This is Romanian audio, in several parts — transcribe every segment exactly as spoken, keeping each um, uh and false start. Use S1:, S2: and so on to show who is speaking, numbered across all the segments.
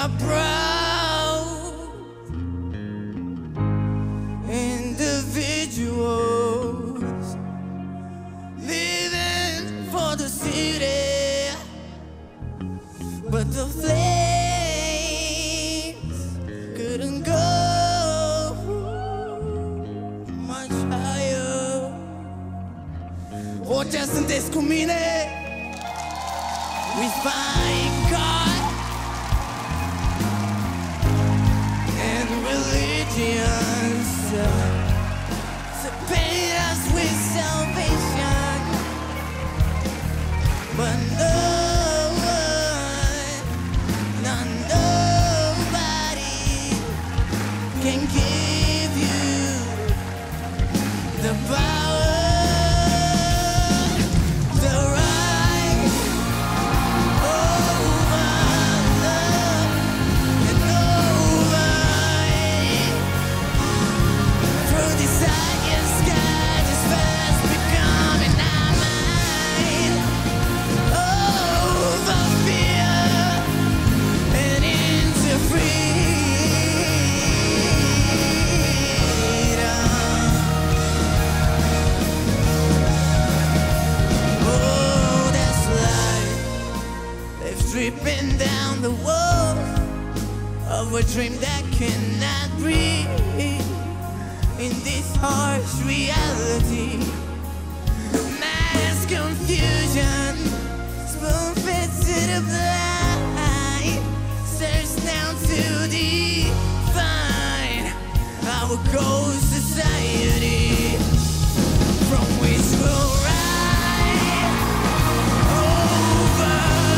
S1: are proud individuals living for the city, but the flames couldn't go much higher. Voceas sunteți cu mine. We find God and religions to paint us with salvation, but no one, not nobody can give you the power. Dripping down the wall of a dream that cannot breathe in this harsh reality. Mass confusion, spoon fed to the blind, search down to define our ghost society from which we'll rise over.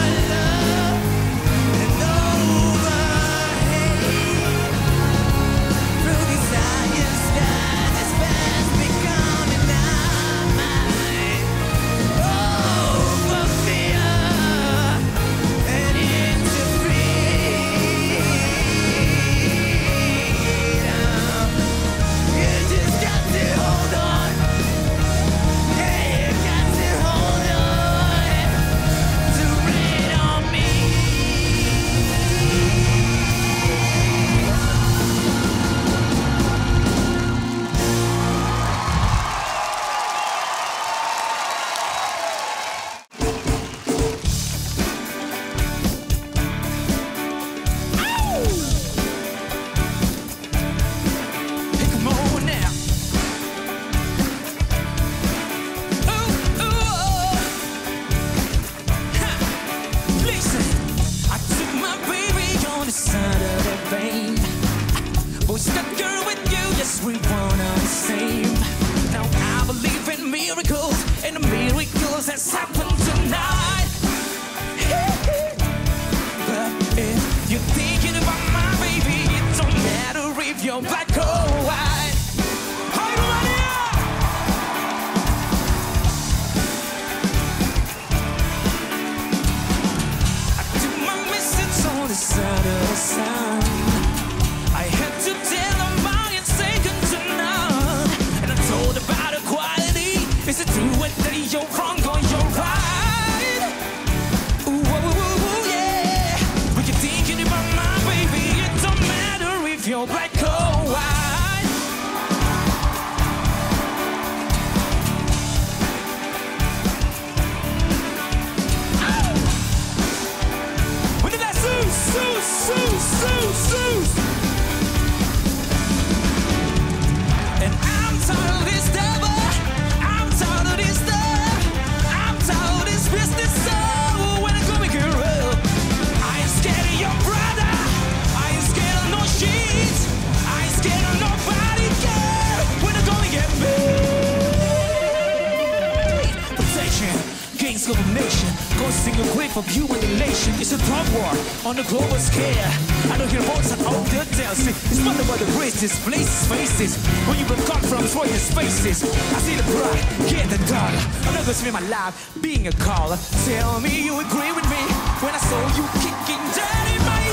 S2: Of you and the nation, it's a drug war on the global scale. I don't hear votes and all the details. It's not about the races, places, faces. Where you been cut from, throw your spaces. I see the pride, get the dollar. I'm not gonna spend my life being a caller. Tell me you agree with me when I saw you kicking down in my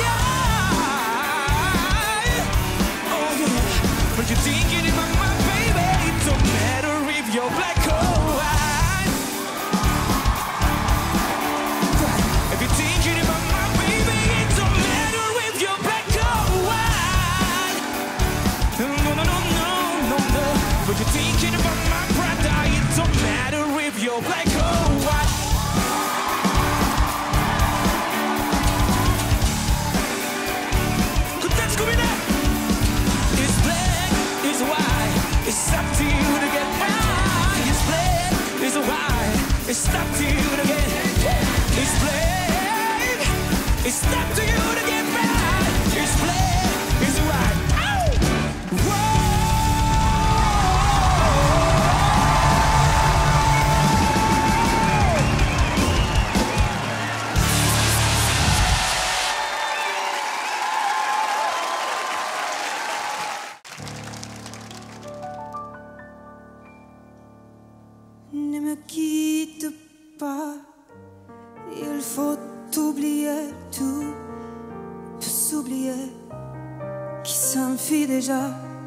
S2: eye. Oh yeah, but you're thinking about my baby. It don't matter if you're black or white. If you're thinking about my baby, it don't matter if you're go black or white. Good dance, go in there. It's black, it's white. It's up to you to get high. It's black, it's white. It's up to you to get. It's black. It's up to you to get right. It's black, it's white. Ow! Whoa!
S3: Ne me quitte pas, il faut oublier tout, tout s'oublier, qui s'enfuit déjà,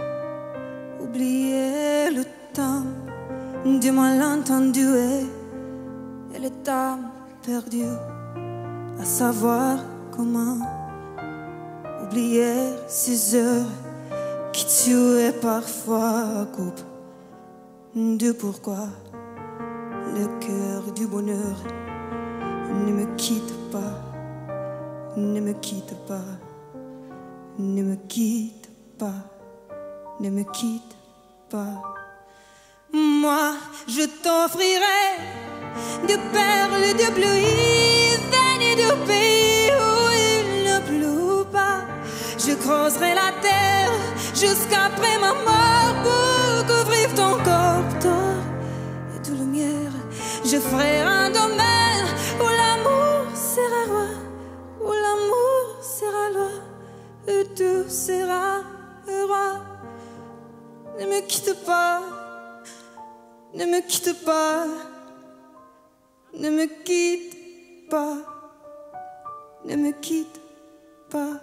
S3: oublier le temps du malentendu et, et le temps perdu, à savoir comment oublier ces heures qui tuaient parfois à coupe de pourquoi. Le cœur du bonheur, ne me quitte pas, ne me quitte pas, ne me quitte pas, ne me quitte pas. Moi, je t'offrirai des perles de pluie venues du pays où il ne pleut pas. Je creuserai la terre jusqu'après ma mort pour couvrir ton corps tort et de lumière. Je ferai un domaine où l'amour sera roi, où l'amour sera loi, et tout sera roi. Ne me quitte pas, ne me quitte pas, ne me quitte pas, ne me quitte pas,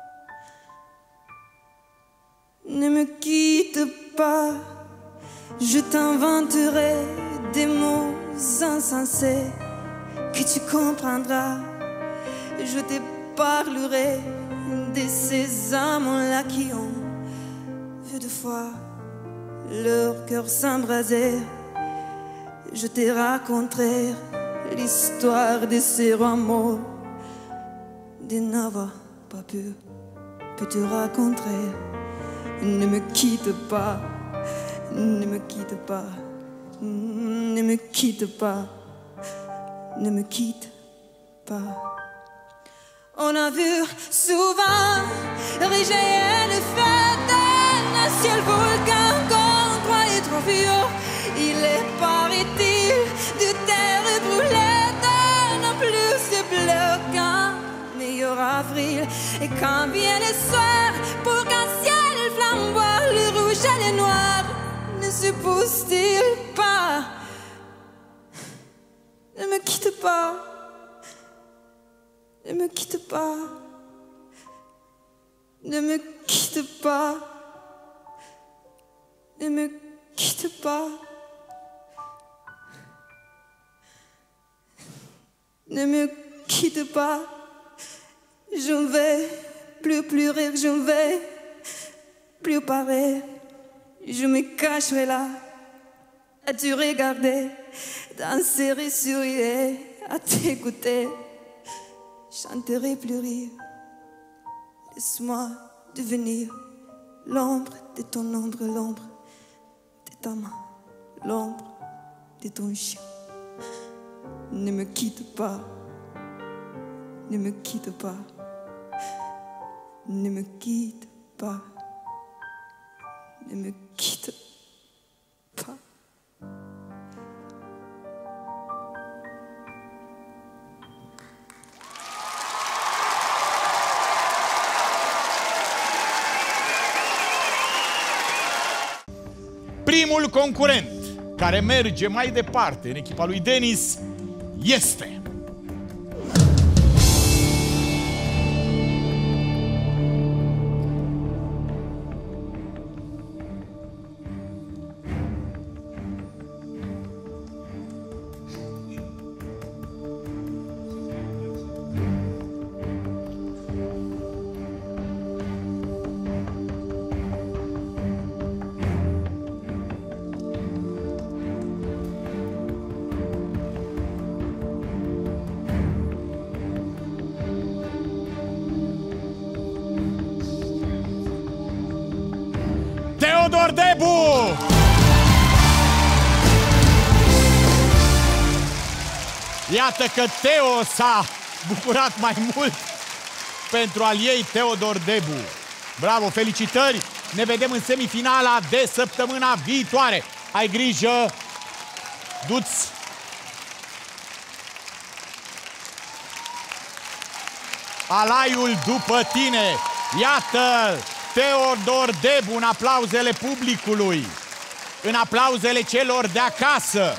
S3: ne me quitte pas. Je t'inventerai des mots insensés que tu comprendras. Je te parlerai de ces amants-là qui ont vu deux fois leur cœur s'embraser. Je te raconterai l'histoire de ces rois morts, de n'avoir pas pu, que te raconter. Ne me quitte pas, ne me quitte pas, ne me quitte pas, ne me quitte pas. On a vu souvent réjaillir le feu d'un ciel volcan qu'on croyait trop vieux. Il est, paraît-il, de terre brûlée d'un plus de bleu qu'un meilleur avril. Et quand vient le soir, pour qu'un ciel flamboie, le rouge et le noir ne se pousse-t-il pas? Ne me quitte pas, ne me quitte pas, ne me quitte pas, ne me quitte pas, ne me quitte pas. Je ne vais plus pleurer, je ne vais plus parler. Je me cacherai là à te regarder, danser et sourire, à t'écouter. Chanterai plus rire. Laisse-moi devenir l'ombre de ton ombre, l'ombre de ta main, l'ombre de ton chien. Ne me quitte pas, ne me quitte pas, ne me quitte pas, ne me quitte pas.
S4: Primul concurent care merge mai departe în echipa lui Denis este... Teodor Debu! Iată că Teo s-a bucurat mai mult pentru al ei Teodor Debu. Bravo, felicitări! Ne vedem în semifinala de săptămâna viitoare. Ai grijă, du-ți alaiul după tine. Iată Teodor Debu în aplauzele publicului, în aplauzele celor de acasă.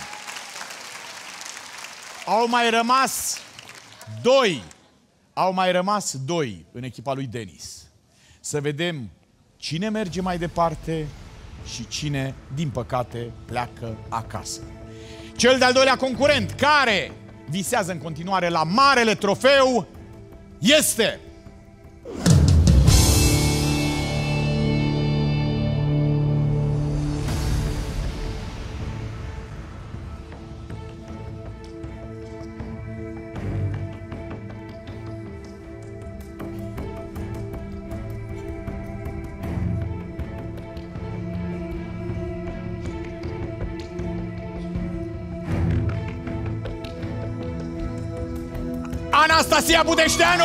S4: Au mai rămas doi. Au mai rămas doi în echipa lui Denis. Să vedem cine merge mai departe și cine, din păcate, pleacă acasă. Cel de-al doilea concurent care visează în continuare la marele trofeu este... Anastasia Budeșteanu!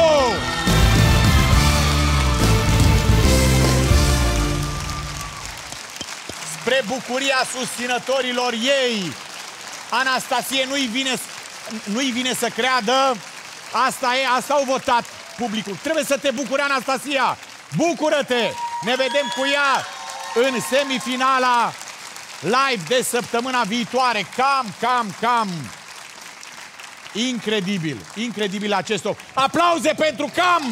S4: Spre bucuria susținătorilor ei, Anastasie nu-i vine, nu-i vine să creadă. Asta e, asta au votat publicul. Trebuie să te bucuri, Anastasia! Bucură-te! Ne vedem cu ea în semifinala live de săptămâna viitoare. Cam, cam, cam... Incredibil, incredibil acest om. Aplauze pentru Cam!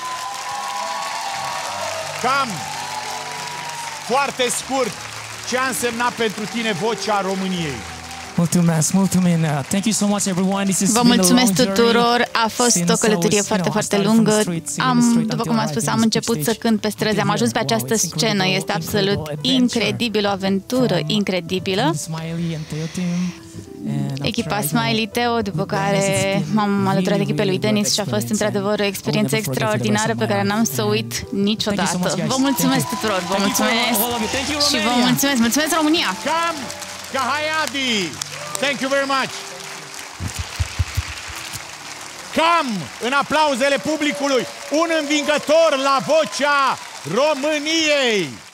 S4: Cam, foarte scurt, ce a însemnat pentru tine vocea României?
S2: Mulțumesc, mulțumim. Thank you so much everyone. This is
S5: Vă mulțumesc tuturor. A fost o călătorie foarte, foarte lungă. Am, după cum am spus, am început să cânt pe străzi, am ajuns pe această scenă. Este absolut incredibil, o aventură incredibilă. Echipa Smiley, Teo, după care m-am alăturat echipei lui Denis și a fost într-adevăr o experiență extraordinară pe care n-am să o uit niciodată. Vă mulțumesc tuturor, vă mulțumesc și vă mulțumesc, mulțumesc România!
S4: Cam Cahayadi! Thank you very much! Cam, în aplauzele publicului, un învingător la vocea României!